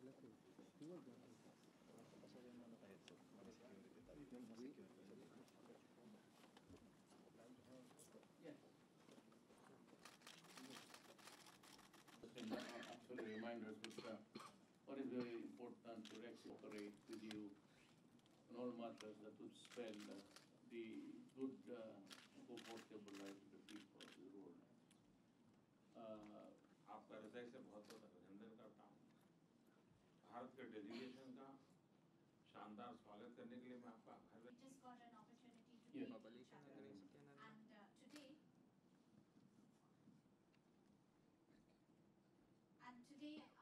Actually reminders, but what is very important to operate with you on all matters that would spell the good, comfortable life of the people of the world. आपका हृदय से बहुत बहुत अभिनंदन करता हूँ। भारत के डेलीगेशन का शानदार स्वागत करने के लिए मैं आपका आभार व्यक्त We just got an opportunity to Yeah. meet each other. And today